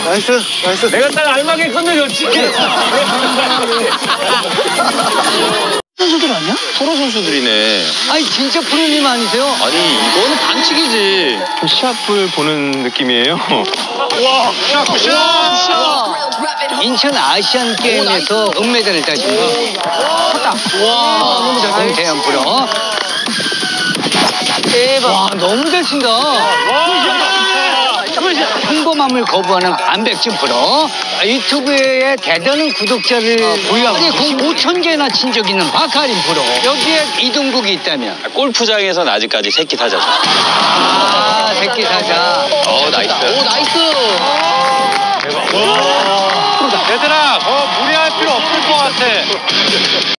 나이스, 나이스. 내가 딱 알맞게 끝내줬지. 선수들 아니야? 프로 선수들이네. 아니 진짜 프로님 아니세요? 아니 이거는 반칙이지. 좀 시합을 보는 느낌이에요. 와, 샷! 인천 아시안 게임에서 은메달을 따신 거. 쳤다. 와, 너무 잘 공태현 프로. 대박. 와, 너무 잘 친다. 평범함을 거부하는 안백진 프로. 유튜브에 대단한 구독자를 보유하고 공 5천 개나 친 적 있는 박하림 프로. 여기에 이동국이 있다면? 골프장에서는 아직까지 새끼 타자죠. 아, 새끼 사자. 나이스. 오, 나이스. 얘들아, 무리할 필요 없을 것 같아.